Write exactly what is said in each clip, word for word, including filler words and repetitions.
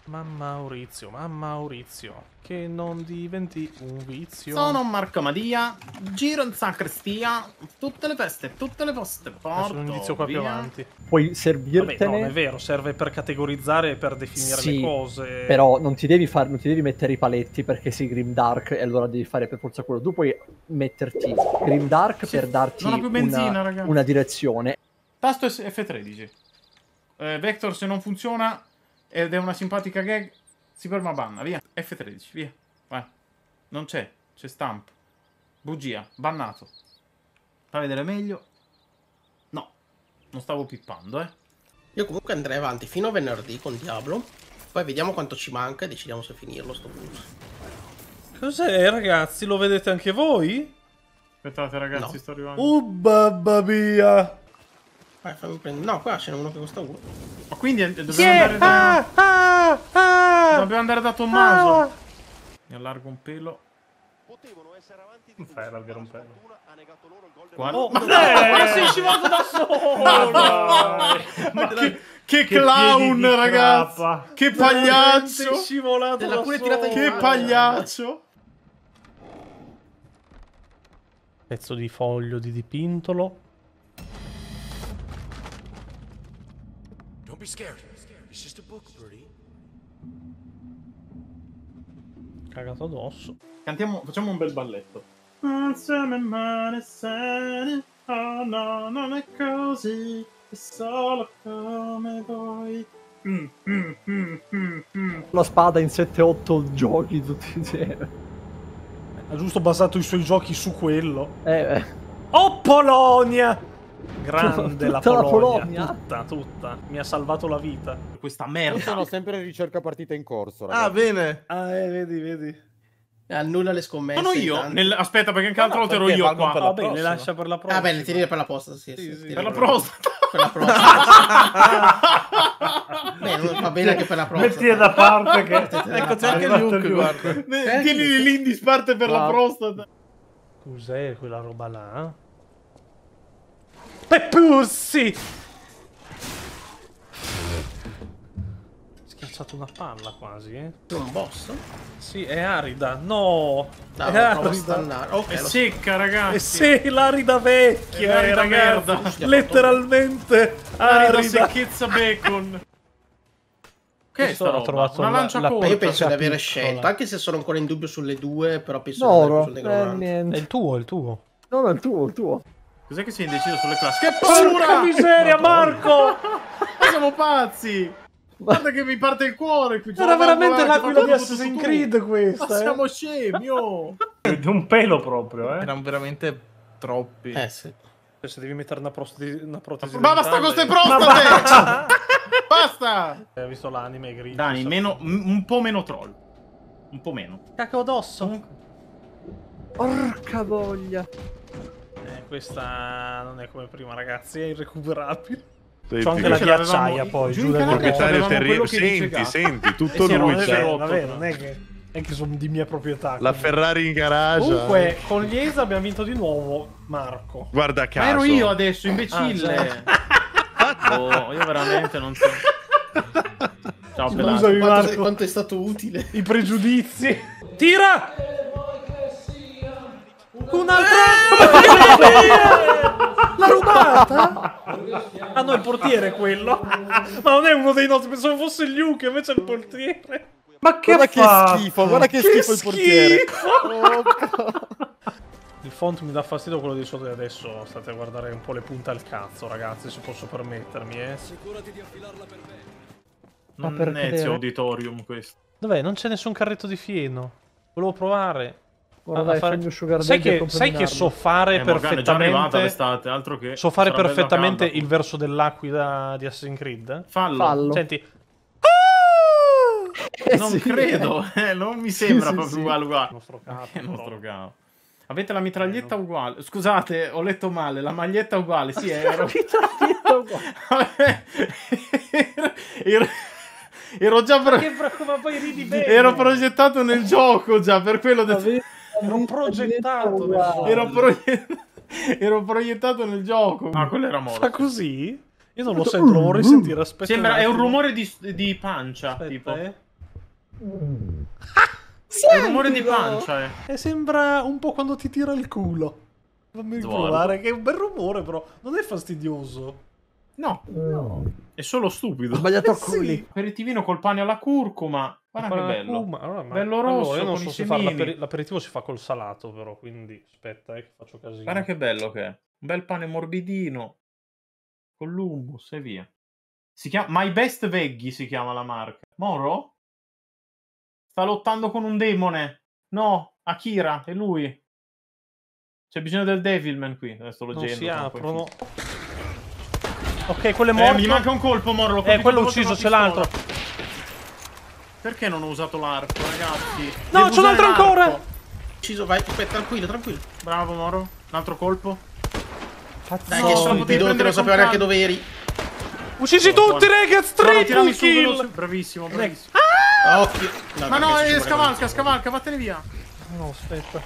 Ma Maurizio, ma Maurizio, che non diventi un vizio. Sono Marco Madia, giro in sacrestia, tutte le feste, tutte le poste, porto Sono un indizio qua più via. avanti. Puoi servirtene. Vabbè, no, non è vero, serve per categorizzare e per definire sì, le cose. Però non ti devi far, non ti devi mettere i paletti perché sei Grimdark e allora devi fare per forza quello. Tu puoi metterti Grimdark Sì, per darti non ho più benzina, una, ragazzi. una direzione. Tasto F tredici. Eh, Vector se non funziona ed è una simpatica gag, si ferma banna, via. F tredici, via. Vai. Non c'è, c'è stamp. Bugia, bannato. Fa vedere meglio. No, non stavo pippando, eh. Io comunque andrei avanti fino a venerdì con Diablo. Poi vediamo quanto ci manca e decidiamo se finirlo sto bus. Cos'è, ragazzi? Lo vedete anche voi? Aspettate, ragazzi, No. sto arrivando. Oh, babba mia! Vai, fammi prendere. No, qua ce n'è uno che costa uno. Ma quindi eh, dobbiamo Yeah! andare da... Ah, ah, ah! Dobbiamo andare da Tommaso. Ah! Mi allargo un pelo. Non fai allargare un pelo. Guarda. Oh, ma ma sei scivolato da solo! Ma che, che clown, piedi di ragazzi! crappa. Che Sei pagliaccio! scivolato Te l'ha da pure solo! tirata in Che faccia. pagliaccio! Pezzo di foglio di dipintolo. Don't be scared. It's just a book, Birdie. Cagato addosso. Cantiamo, facciamo un bel balletto. Insieme male sane, oh no, non è così, è solo come vuoi. Mm, mm, mm, mm, mm. La spada in sette otto giochi tutti insieme. Ha giusto basato i suoi giochi su quello. Eh, eh. Oh, Polonia! Grande la Tutta la Polonia, Polonia? tutta, tutta. Mi ha salvato la vita. Questa Io merda. sono sempre in ricerca partita in corso, ragazzi. Ah, bene. Ah, eh, vedi, vedi. Annulla le scommesse. Sono io. intanto. Nel... Aspetta, perché anche l'altra No, volta ero perché io valgono qua. per la Vabbè, le prossima. lascia per la prossima. Ah, beh, le tieni per la posta, sì, sì. Sì, sì. tieni Per la per- prostata. Per la prostata. Beh, non va bene anche per la prostata. Mettile da parte che... Ecco, c'è anche arrivato Luke, il guarda. Luke. Eh, Tieni lì in disparte per la Wow. prostata. Cos'è quella roba là? Peppursi! Schiacciato una palla quasi, eh? Un boss? Sì, è arida. No! No, è provo a arida. stannare. Ok, È lo secca, E ragazzi. sì, l'arida vecchia, È l'arida eh, merda. ragazzi. Letteralmente Arida arida. secchezza bacon. Che è Questo sta ho roba? trovato Una la- lancia la- Ma corta. io penso di avere piccola. scelto, anche se sono ancora in dubbio sulle due, però penso di andare Noro. sul Eh, Negromante. È niente. il tuo, è il tuo. No, no, il tuo, il tuo. Cos'è che sei indeciso sulle classi? Che Porca paura! miseria, Marco! Ma siamo pazzi! Guarda che mi parte il cuore qui. Era veramente l'aquila di tutto Assassin's tu. Creed Ma questa, eh. siamo scemi, oh! Un pelo proprio, eh. Erano veramente troppi. Eh sì. Se devi mettere una, prostesi, una protesi Ma basta con dentale- ste prostate! Basta! Hai visto l'anime grigio? Dani, meno, m- un po' meno troll. Un po' meno. Cacao d'osso. Porca voglia. Eh, questa non è come prima, ragazzi, è irrecuperabile. Senti, C'ho anche la ce l'avevamo- ghiacciaia poi, giù giù in del Canada proprietario. proprietario avevamo quello terribile. che dice Senti, gas. senti, tutto Eh sì, lui non è c'è. vero, non è vero, non è che, è che sono di mia proprietà. La quindi. Ferrari in garage. Comunque, con gli Esa abbiamo vinto di nuovo, Marco. Guarda Ma caso. ero io adesso, imbecille. Oh, io veramente non so. Ciao, Pelato. Scusami, Quanto, Marco. quanto è stato utile. I pregiudizi. Tira! Un'altra! L'ha rubata? Ah no, il portiere è quello. Ma non è uno dei nostri, pensavo fosse Luke, invece è il portiere. Ma che Guarda ha che fatto? schifo, guarda che, Che schifo il portiere. Il font mi dà fastidio quello di sotto di adesso. State a guardare un po' le punte al cazzo, ragazzi, se posso permettermi, eh. Non Ma per è cadere? auditorium questo. Dov'è? Non c'è nessun carretto di fieno. Volevo provare. Ora a- a dai, fare- fammi un sugar Sai daddy e che, compro sai un che arma. so fare Eh, Morgana è già arrivata perfettamente. l'estate, altro che. So fare sarà bella perfettamente calda. il verso dell'aquila di Assassin's Creed. Fallo. Fallo. Senti. Eh Non sì, credo, eh, non mi sembra sì, proprio sì. uguale uguale. Il nostro capo. Che però. nostro capo. Avete la mitraglietta uguale. Scusate, ho letto male. La maglietta uguale. Sì, ero. ero... ero già. Pro... Che bro- ma poi ridi bene. Ero progettato nel gioco già. Per quello ho detto. Avevo- Ero progettato. uguale. Ero, proie- ero proiettato nel gioco. Ah, quello era morto. Fa così? Io non lo sento, lo vorrei sentire. Aspetta. Sembra, un è un attimo. rumore di, di pancia. Aspetta, tipo. eh. È un rumore di pancia, eh. E sembra un po' quando ti tira il culo. Fammi Guarda. provare, che è un bel rumore però, non è fastidioso. No. No. È solo stupido. Ho sbagliato Eh sì. culi. Aperitivino col pane alla curcuma. Guarda che bello. Uh, ma allora, ma- Bello rosso, allora, io non con so i se fare semini. l'aperi- l'aperitivo si fa col salato però, quindi aspetta eh, che faccio casino. Guarda che bello che è. Un bel pane morbidino. Con l'hummus e via. Si chiama My Best Veggie si chiama la marca. Moro? Sta lottando con un demone. No, Akira, è lui. C'è bisogno del Devilman qui. Adesso sto Non leggendo. si sono un po' aprono. infinito. Ok, quello è Eh, morto. mi manca un colpo, Moro. l'ho Eh, colpito quello due volte ucciso, con c'è la l'altro. pistola. Perché non ho usato l'arco, ragazzi? No, Devo c'è un altro usare ancora! l'arco. Ucciso, vai, aspetta, tranquillo, tranquillo. Bravo, Moro. Un altro colpo. Dai, No, che lo stupido, potevi che non prendere sapeva con neanche calma. dove eri. Uccisi Buono, tutti, buono. ragazzi! Moro, Triple tirami su kill! veloce. Bravissimo, bravissimo. Ah, occhio. No, Ma no, no, questo ci eh, vuole scavalca, veramente- scavalca, vattene via. No, aspetta.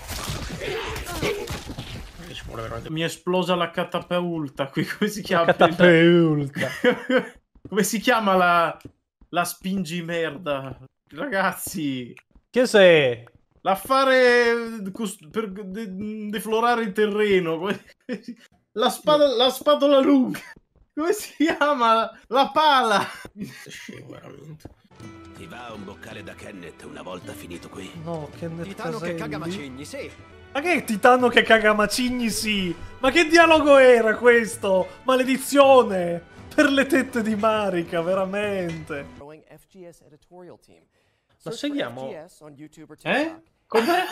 che ci vuole veramente- Mi è esplosa la catapulta qui, come si chiama? Catapulta. Come si chiama la, la spingi merda? Ragazzi, Che sei? l'affare cos- per de- deflorare il terreno. come- La, spada, la spatola lunga. Come si chiama? La pala. Scemo, veramente. Ti va un boccale da Kenneth una volta finito qui? No, che ne Titano che caga macigni, sì. Ma che è Titano che caga macigni, sì? Ma che dialogo era questo? Maledizione! Per le tette di Marika, veramente. La seguiamo? Eh? Com'è?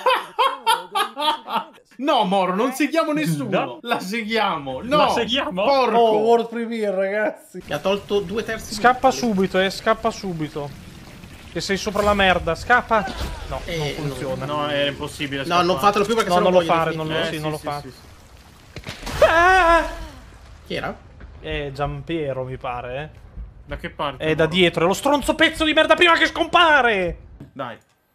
No, Moro, non seguiamo nessuno. No. La seguiamo. No, La seguiamo? Porco. Oh, World Premiere, ragazzi. Mi ha tolto due terzi. Scappa di- subito, eh, scappa subito. Che sei sopra la merda, scappa. No, non Eh, funziona. No, è impossibile. No, scappare. non fatelo più perché No, sennò non lo muoio fare, definitivamente. non lo- sì, non lo fa. sì. Ah! Chi era? Eh, Giampiero, mi pare, eh. Da che parte? È da Moro? dietro, è lo stronzo pezzo di merda prima che scompare! Dai.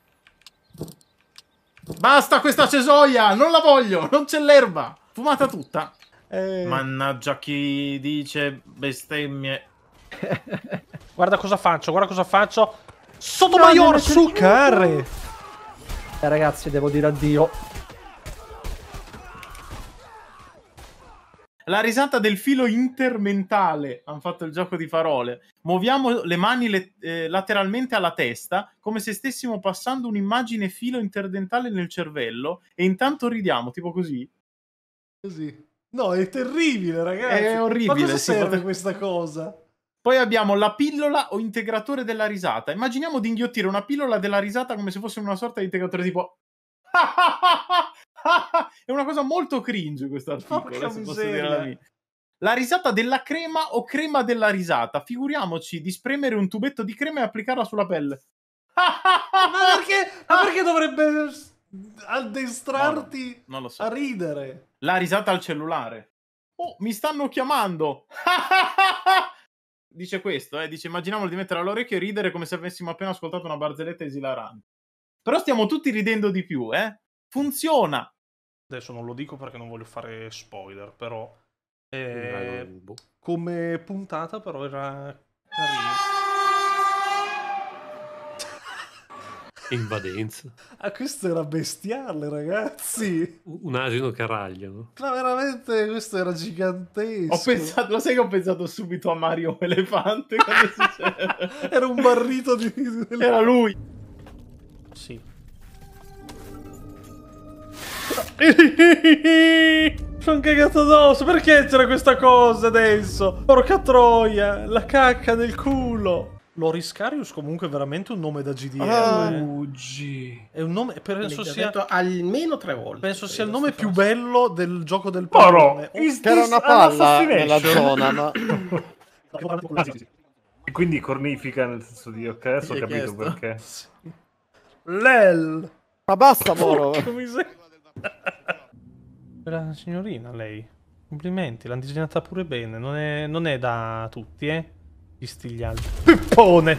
Basta questa cesoia, non la voglio, non c'è l'erba. Fumata tutta. Eh, Mannaggia chi dice bestemmie. Guarda cosa faccio, guarda cosa faccio. Sotomayor su carre! Eh, ragazzi, devo dire addio. La risata del filo intermentale. Hanno fatto il gioco di parole. Muoviamo le mani le- eh, lateralmente alla testa, come se stessimo passando un'immagine filo interdentale nel cervello, e intanto ridiamo, tipo così. Così. No, è terribile, ragazzi. È orribile, Ma cosa sì, serve pote- questa cosa? Poi abbiamo la pillola o integratore della risata. Immaginiamo di inghiottire una pillola della risata come se fosse una sorta di integratore tipo... È una cosa molto cringe questo articolo, Porca adesso posso miseria. dire la mia. La risata della crema o crema della risata. Figuriamoci di spremere un tubetto di crema e applicarla sulla pelle. Ma perché, ma perché dovrebbe addestrarti Non lo so. a ridere? La risata al cellulare. Oh, mi stanno chiamando. Dice questo, eh. Dice, immaginiamo di mettere all'orecchio e ridere come se avessimo appena ascoltato una barzelletta esilarante. Però stiamo tutti ridendo di più, eh. Funziona. Adesso non lo dico perché non voglio fare spoiler, però... eh, come puntata però era carino. Invadenza. Ah, questo era bestiale, ragazzi. Un asino che raglia, no? Ma veramente questo era gigantesco. Ho pensato, lo sai che ho pensato subito a Mario Elefante quando succede? Era un barrito di... Era lui. Sì. Sono cagato addosso. Perché c'era questa cosa adesso? Porca troia. La cacca nel culo. Loriscarius comunque è veramente un nome da G D R. Fuggi. È un nome... Penso L'ho sia... detto almeno tre volte. Penso sia il credo, nome sta più frase. bello del gioco del Moro, pallone. is C'era this una an palla nella assassination? zona, ma... E quindi cornifica nel senso di ok, adesso ho Gli hai capito chiesto? perché. Lel. Ma basta, Moro! Porca miseria. Era una signorina lei. Complimenti, l'hanno disegnata pure bene. Non è, non è da tutti, eh. Visti gli altri. Pippone!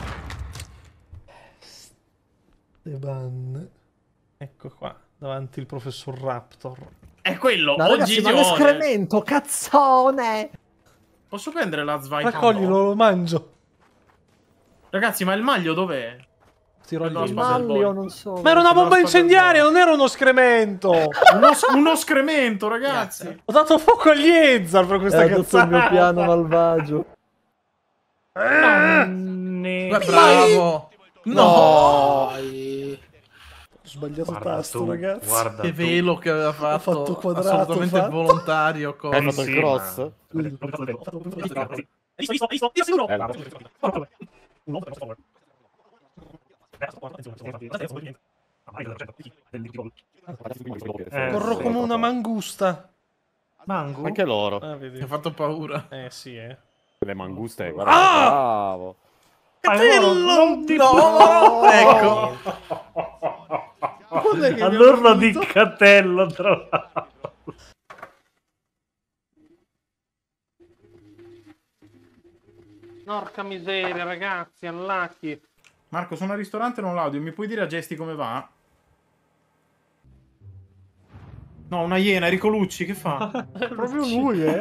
Esteban. Ecco qua, davanti il professor Raptor. È quello. No, ragazzi, ma Oggigione. l'escremento, cazzone! Posso prendere la Zweig? Raccoglilo, lo mangio. Ragazzi, ma il maglio dov'è? Tiro No, gli sbaglia. Malli o non so. Ma era una bomba Basta incendiaria, del non era uno scremento. Uno, uno scremento, ragazzi. Grazie. Ho dato fuoco agli Ezar per questa È tutto il mio cazzata. piano malvagio. Ne- Bravo. No. Ho sbagliato Guarda tasto, tu, ragazzi. guarda Che tu. velo che aveva fatto, fatto quadrato, assolutamente fatto. volontario. Con... Hai fatto il Sì, cross? ma- Hai visto? Hai visto? Io sicuro. Eh, no. Eh, Corro sì. come una mangusta. Mango? Anche loro. Ah, vedi. Mi ha fatto paura. Eh sì, eh. Le manguste, guarda. Ah! Bravo. Allora, non ti No, ecco. Quando è che All'orlo abbiamo di finito? Catello, tra l'altro. Porca miseria, ragazzi, unlucky. Marco, sono al ristorante non l'audio. Mi puoi dire a gesti come va? No, una iena, Enrico Lucci, che fa? È proprio lui, eh.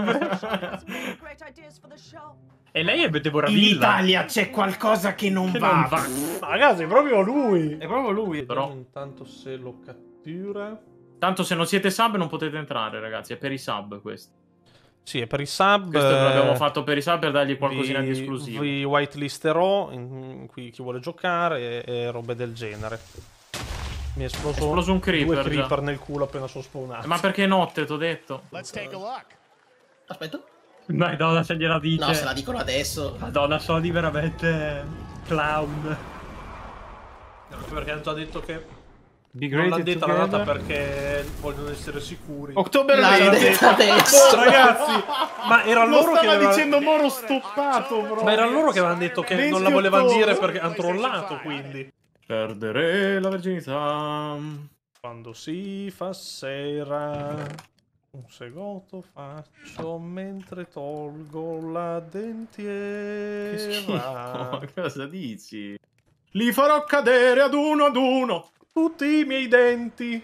E lei è Deborah In Villa. Italia c'è qualcosa che non Che va. non va. Ragazzi, è proprio lui. È proprio lui, Vediamo però. intanto se lo cattura. Tanto se non siete sub non potete entrare, ragazzi. È per i sub questo. Sì, è per i sub. Questo eh, l'abbiamo fatto per i sub per dargli qualcosina vi, di esclusivo. Vi whitelisterò in qui chi vuole giocare e, e robe del genere. Mi è esploso, È esploso un creeper, due creeper già. nel culo appena sono spawnato. Ma perché è notte, t'ho detto. Aspetta. Madonna, se gliela dice. No, se la dicono adesso. Madonna, Sony veramente clown. Perché hanno già detto che Be non l'hanno great detta la data together. perché vogliono essere sicuri. October L'hanno venti. detta adesso. Ragazzi, ma era Lo loro che stava aveva- dicendo Moro stoppato, bro. Ma era loro che avevano detto che non la venti volevano ottobre. dire perché hanno trollato, quindi. Perdere la virginità. Quando si fa sera, un segotto faccio mentre tolgo la Che schifo. dentiera. Cosa dici? Li farò cadere ad uno ad uno. Tutti i miei denti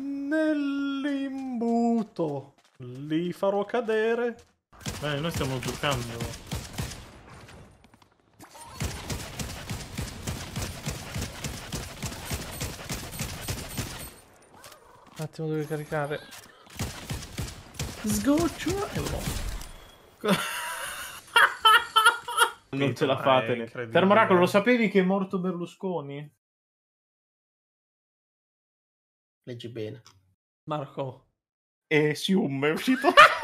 nell'imbuto li farò cadere. Beh, noi stiamo giocando. Un attimo, devo caricare. Sgoccio e Non ce la Ma è fate. incredibile. Termoracolo, lo sapevi che è morto Berlusconi? Leggi bene. Marco. E Sium è uscito.